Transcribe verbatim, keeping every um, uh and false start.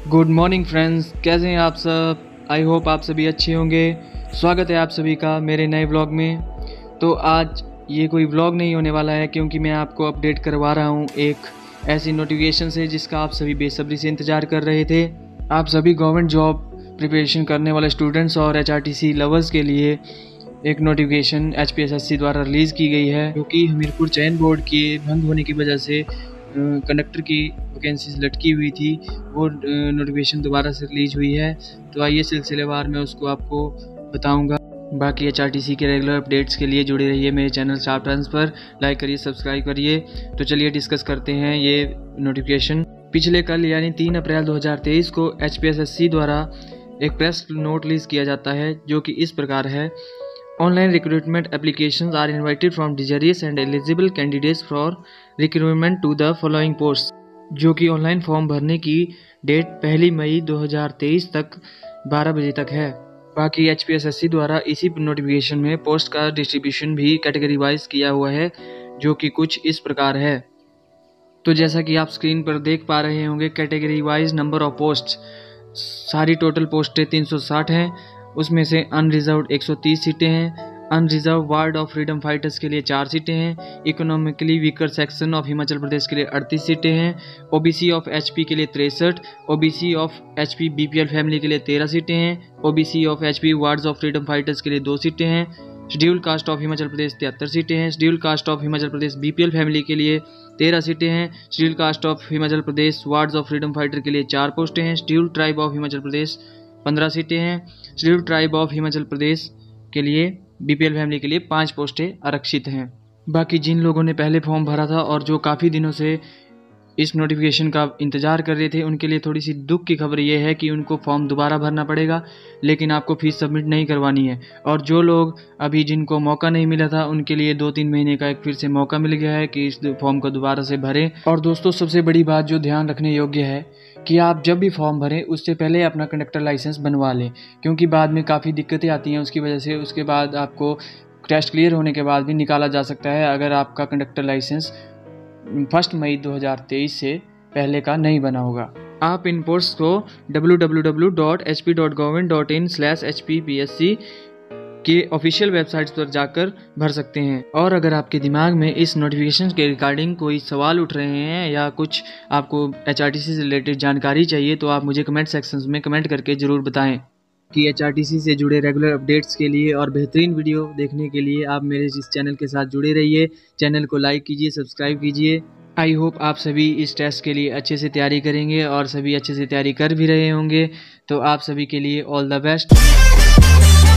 Good morning friends, कैसे हैं आप सब। आई होप आप सभी अच्छे होंगे। स्वागत है आप सभी का मेरे नए व्लॉग में। तो आज ये कोई व्लॉग नहीं होने वाला है क्योंकि मैं आपको अपडेट करवा रहा हूँ एक ऐसी नोटिफिकेशन से जिसका आप सभी बेसब्री से इंतज़ार कर रहे थे। आप सभी गवर्नमेंट जॉब प्रिपरेशन करने वाले स्टूडेंट्स और H R T C lovers के लिए एक notification H P S S C द्वारा रिलीज़ की गई है, क्योंकि हमीरपुर चयन बोर्ड के भंग होने की वजह से कंडक्टर की वैकेंसीज लटकी हुई थी। वो नोटिफिकेशन दोबारा से रिलीज हुई है। तो आइए सिलसिलेवार में उसको आपको बताऊंगा। बाकी एच आर टी सी के रेगुलर अपडेट्स के लिए जुड़े रहिए मेरे चैनल शार्प टर्न्स पर। लाइक करिए, सब्सक्राइब करिए। तो चलिए डिस्कस करते हैं ये नोटिफिकेशन। पिछले कल यानी तीन अप्रैल दो हज़ार तेईस को H P S S C द्वारा एक प्रेस नोट रिलीज किया जाता है, जो कि इस प्रकार है। Online recruitment applications are invited from desirous and eligible candidates for recruitment to the following posts। जो कि ऑनलाइन फॉर्म भरने की डेट पहली मई दो हज़ार तेईस तक बारह बजे तक है। बाकी H P S S C द्वारा इसी नोटिफिकेशन में पोस्ट का डिस्ट्रीब्यूशन भी कैटेगरी वाइज किया हुआ है, जो कि कुछ इस प्रकार है। तो जैसा कि आप स्क्रीन पर देख पा रहे होंगे, category wise number of post, सारी टोटल पोस्टें तीन सौ साठ हैं। उसमें से अनरिजर्व्ड एक सौ तीस सीटें हैं। Unreserved ward of freedom fighters के लिए चार सीटें हैं। Economically weaker section of Himachal Pradesh के लिए अड़तीस सीटें हैं। ओबीसी ऑफ एचपी के लिए तिरसठ, OBC of HP BPL family के लिए तेरह सीटें हैं। OBC of HP wards of freedom fighters के लिए दो सीटें हैं। Schedule caste of Himachal Pradesh तिहत्तर सीटें हैं। Schedule caste of Himachal Pradesh BPL family के लिए तेरह सीटें हैं। Schedule caste of Himachal Pradesh wards of freedom fighter के लिए चार पोस्टें हैं। Schedule tribe of Himachal Pradesh पंद्रह सीटें हैं। Schedule tribe of Himachal Pradesh के लिए बीपीएल फैमिली के लिए पाँच पोस्टें आरक्षित हैं। बाकी जिन लोगों ने पहले फॉर्म भरा था और जो काफ़ी दिनों से इस नोटिफिकेशन का इंतज़ार कर रहे थे, उनके लिए थोड़ी सी दुख की खबर ये है कि उनको फॉर्म दोबारा भरना पड़ेगा, लेकिन आपको फीस सबमिट नहीं करवानी है। और जो लोग अभी जिनको मौका नहीं मिला था, उनके लिए दो तीन महीने का एक फिर से मौका मिल गया है कि इस फॉर्म को दोबारा से भरें। और दोस्तों, सबसे बड़ी बात जो ध्यान रखने योग्य है कि आप जब भी फॉर्म भरें उससे पहले अपना कंडक्टर लाइसेंस बनवा लें, क्योंकि बाद में काफ़ी दिक्कतें आती हैं उसकी वजह से। उसके बाद आपको टेस्ट क्लियर होने के बाद भी निकाला जा सकता है अगर आपका कंडक्टर लाइसेंस फर्स्ट मई दो हज़ार तेईस से पहले का नहीं बना होगा। आप इन पोस्ट को W W W dot H P dot government dot in slash H P P S C के ऑफिशियल वेबसाइट्स पर जाकर भर सकते हैं। और अगर आपके दिमाग में इस नोटिफिकेशन के रिगार्डिंग कोई सवाल उठ रहे हैं या कुछ आपको एच आर टी सी से रिलेटेड जानकारी चाहिए, तो आप मुझे कमेंट सेक्शन में कमेंट करके ज़रूर बताएं। कि एच आर टी सी से जुड़े रेगुलर अपडेट्स के लिए और बेहतरीन वीडियो देखने के लिए आप मेरे इस चैनल के साथ जुड़े रहिए। चैनल को लाइक कीजिए, सब्सक्राइब कीजिए। आई होप आप सभी इस टेस्ट के लिए अच्छे से तैयारी करेंगे और सभी अच्छे से तैयारी कर भी रहे होंगे। तो आप सभी के लिए ऑल द बेस्ट।